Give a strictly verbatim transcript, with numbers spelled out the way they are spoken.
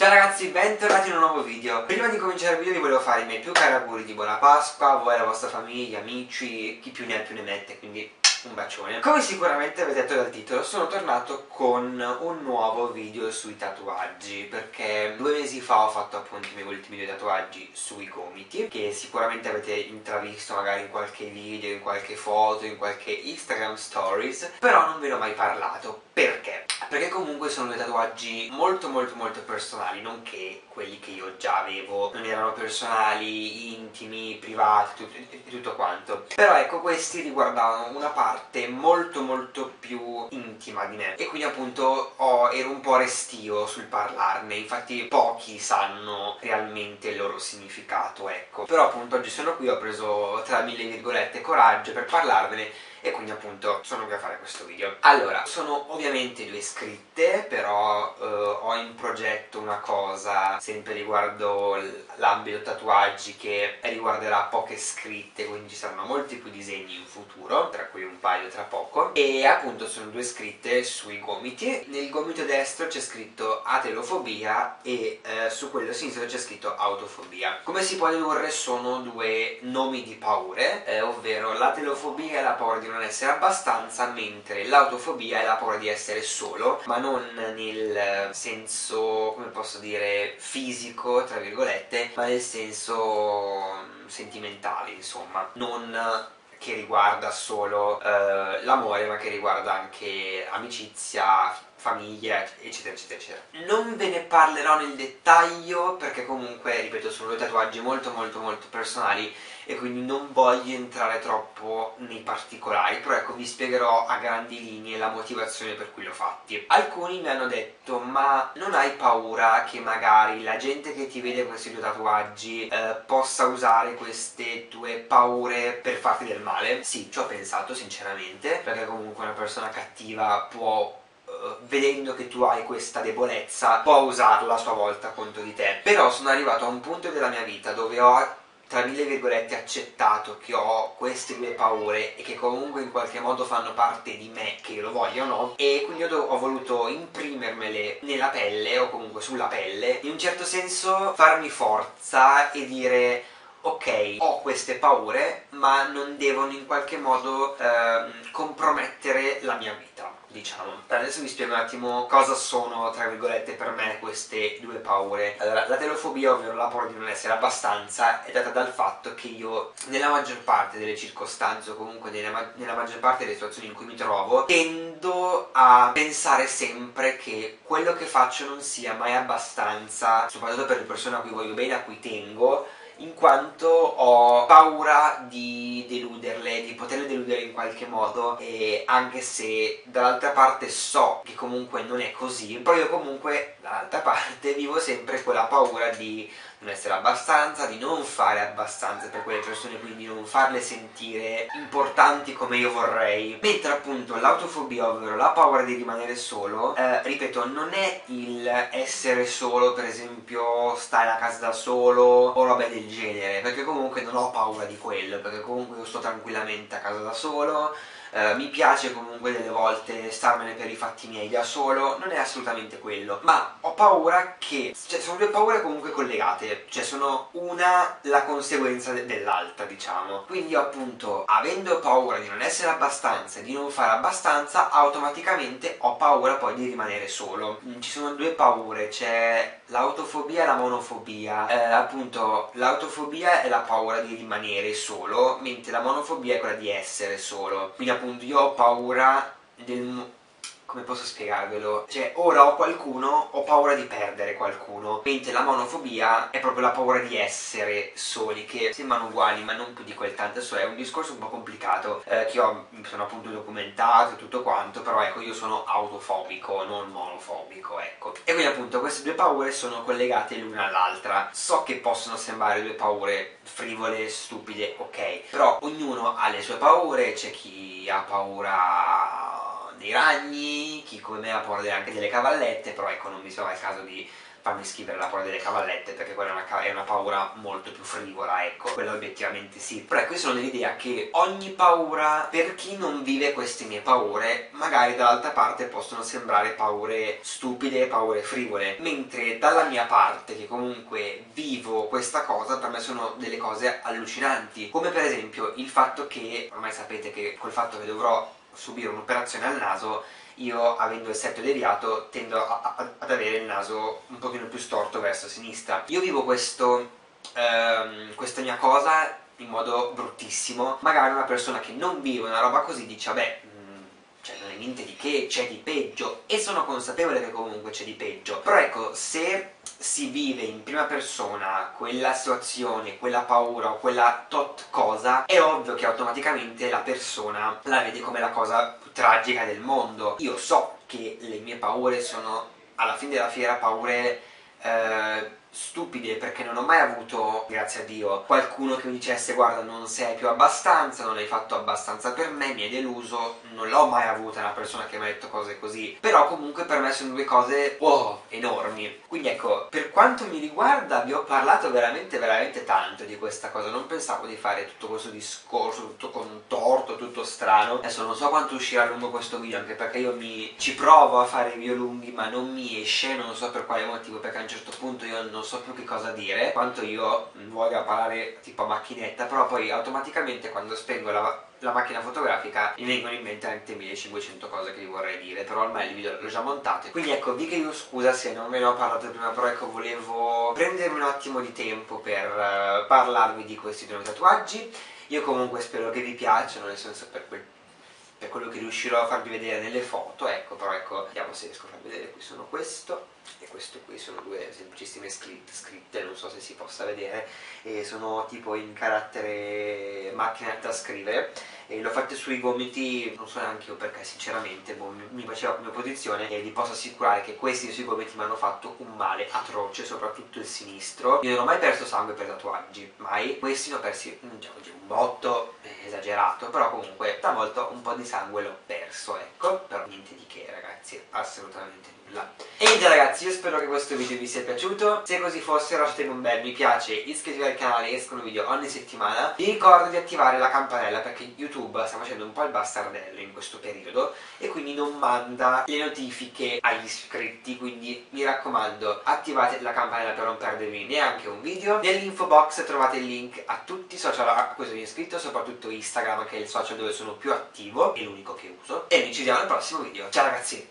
Ciao ragazzi, bentornati in un nuovo video. Prima di cominciare il video vi volevo fare i miei più cari auguri di buona Pasqua a voi, alla vostra famiglia, amici, chi più ne ha più ne mette, quindi un bacione. Come sicuramente avete detto dal titolo, sono tornato con un nuovo video sui tatuaggi, perché due mesi fa ho fatto appunto i miei ultimi due tatuaggi sui gomiti, che sicuramente avete intravisto magari in qualche video, in qualche foto, in qualche Instagram stories, però non ve ne ho mai parlato. Perché? Perché comunque sono dei tatuaggi molto molto molto personali, nonché quelli che io già avevo non erano personali, intimi, privati e tutto quanto. Però ecco, questi riguardavano una parte molto molto più intima di me e quindi appunto ho, ero un po' restio sul parlarne, infatti pochi sanno realmente il loro significato, ecco. Però appunto oggi sono qui, ho preso tra mille virgolette coraggio per parlarvene e quindi appunto sono qui a fare questo video. Allora, sono ovviamente due scritte, però eh, ho in progetto una cosa sempre riguardo l'ambito tatuaggi che riguarderà poche scritte, quindi ci saranno molti più disegni in futuro, tra cui un paio tra poco, e appunto sono due scritte sui gomiti. Nel gomito destro c'è scritto atelofobia e eh, su quello sinistro c'è scritto autofobia. Come si può dedurre sono due nomi di paure, eh, ovvero l'atelofobia è la paura di non essere abbastanza, mentre l'autofobia è la paura di essere solo, ma non nel senso, come posso dire, fisico, tra virgolette, ma nel senso sentimentale, insomma, non che riguarda solo eh, l'amore, ma che riguarda anche amicizia, famiglia, eccetera eccetera eccetera. Non ve ne parlerò nel dettaglio perché comunque, ripeto, sono due tatuaggi molto molto molto personali e quindi non voglio entrare troppo nei particolari, però ecco, vi spiegherò a grandi linee la motivazione per cui l'ho fatti. Alcuni mi hanno detto: ma non hai paura che magari la gente che ti vede questi due tatuaggi eh, possa usare queste tue paure per farti del male? Sì, ci ho pensato sinceramente, perché comunque una persona cattiva può, vedendo che tu hai questa debolezza, può usarla a sua volta contro di te. Però sono arrivato a un punto della mia vita dove ho, tra mille virgolette, accettato che ho queste due paure e che comunque in qualche modo fanno parte di me, che io lo voglia o no, e quindi ho, ho voluto imprimermele nella pelle, o comunque sulla pelle, in un certo senso farmi forza e dire: ok, ho queste paure, ma non devono in qualche modo ehm, compromettere la mia vita, diciamo. Adesso vi spiego un attimo cosa sono, tra virgolette, per me queste due paure. Allora, la telofobia, ovvero la paura di non essere abbastanza, è data dal fatto che io, nella maggior parte delle circostanze, o comunque nella, nella maggior parte delle situazioni in cui mi trovo, tendo a pensare sempre che quello che faccio non sia mai abbastanza, soprattutto per le persone a cui voglio bene, a cui tengo, in quanto ho paura di deluderle, di poterle deludere in qualche modo, e anche se dall'altra parte so che comunque non è così, però io comunque dall'altra parte vivo sempre quella paura di non essere abbastanza, di non fare abbastanza per quelle persone, quindi non farle sentire importanti come io vorrei. Mentre appunto l'autofobia, ovvero la paura di rimanere solo, eh, ripeto, non è il essere solo, per esempio stare a casa da solo o roba del genere, perché comunque non ho paura di quello, perché comunque io sto tranquillamente a casa da solo. Uh, mi piace comunque delle volte starmene per i fatti miei da solo, non è assolutamente quello, ma ho paura che, cioè sono due paure comunque collegate, cioè sono una la conseguenza de dell'altra, diciamo. Quindi io appunto, avendo paura di non essere abbastanza e di non fare abbastanza, automaticamente ho paura poi di rimanere solo. Ci sono due paure, c'è l'autofobia e la monofobia. Eh, appunto l'autofobia è la paura di rimanere solo, mentre la monofobia è quella di essere solo. Quindi appunto io ho paura del... come posso spiegarvelo? Cioè, ora ho qualcuno, ho paura di perdere qualcuno, mentre la monofobia è proprio la paura di essere soli, che sembrano uguali ma non più di quel tanto. Adesso è un discorso un po' complicato, eh, che ho, mi sono appunto documentato e tutto quanto, però ecco, io sono autofobico, non monofobico, ecco. E quindi appunto queste due paure sono collegate l'una all'altra. So che possono sembrare due paure frivole, stupide, ok, però ognuno ha le sue paure, c'è chi ha paura dei ragni, chi come me ha paura anche delle cavallette, però ecco, non mi sembra il caso di farmi scrivere la paura delle cavallette, perché quella è una, è una paura molto più frivola, ecco, quella obiettivamente sì. Però ecco, io sono dell'idea che ogni paura, per chi non vive queste mie paure, magari dall'altra parte possono sembrare paure stupide, paure frivole, mentre dalla mia parte, che comunque vivo questa cosa, per me sono delle cose allucinanti, come per esempio il fatto che, ormai sapete che col fatto che dovrò subire un'operazione al naso, io, avendo il setto deviato, tendo a, a, ad avere il naso un pochino più storto verso sinistra. Io vivo questo, ehm, questa mia cosa in modo bruttissimo. Magari una persona che non vive una roba così dice vabbè, mh, cioè non è niente di che, c'è di peggio, e sono consapevole che comunque c'è di peggio. Però ecco, se si vive in prima persona quella situazione, quella paura o quella tot cosa, è ovvio che automaticamente la persona la vede come la cosa più tragica del mondo. Io so che le mie paure sono, alla fine della fiera, paure eh, stupide, perché non ho mai avuto, grazie a Dio, qualcuno che mi dicesse guarda non sei più abbastanza, non hai fatto abbastanza per me, mi hai deluso. Non l'ho mai avuta una persona che mi ha detto cose così, però comunque per me sono due cose wow, enormi. Quindi ecco, per quanto mi riguarda vi ho parlato veramente veramente tanto di questa cosa. Non pensavo di fare tutto questo discorso tutto contorto, tutto strano. Adesso non so quanto uscirà lungo questo video, anche perché io mi ci provo a fare video lunghi ma non mi esce, non so per quale motivo, perché a un certo punto io non so più che cosa dire, quanto io voglia parlare tipo a macchinetta, però poi automaticamente quando spengo la la macchina fotografica mi vengono in mente anche millecinquecento cose che vi vorrei dire, però ormai il video l'ho già montato. Quindi ecco, vi chiedo scusa se non ve ne ho parlato prima, però ecco, volevo prendermi un attimo di tempo per uh, parlarvi di questi due tatuaggi. Io comunque spero che vi piacciono, nel senso per quel per quello che riuscirò a farvi vedere nelle foto, ecco. Però ecco, vediamo se riesco a farvi vedere. Qui sono questo e questo qui, sono due semplicissime scritte, scritte, non so se si possa vedere, e sono tipo in carattere macchina da scrivere, e l'ho fatte sui gomiti, non so neanche io perché sinceramente, boh, mi, mi faceva come posizione, e vi posso assicurare che questi sui gomiti mi hanno fatto un male atroce, soprattutto il sinistro. Io non ho mai perso sangue per tatuaggi, mai. Questi ne ho persi un, un botto, esagerato, però comunque stavolta un po' di sangue l'ho perso, ecco, però niente di che ragazzi, assolutamente nulla. E niente ragazzi, io spero che questo video vi sia piaciuto. Se così fosse lasciatemi un bel mi piace, iscrivetevi al canale, escono video ogni settimana. Vi ricordo di attivare la campanella perché YouTube sta facendo un po' il bastardello in questo periodo e quindi non manda le notifiche agli iscritti, quindi mi raccomando attivate la campanella per non perdervi neanche un video. Nell'info box trovate il link a tutti i social a cui sono iscritto, soprattutto Instagram che è il social dove sono più attivo e l'unico che uso. E noi ci vediamo al prossimo video. Ciao ragazzi!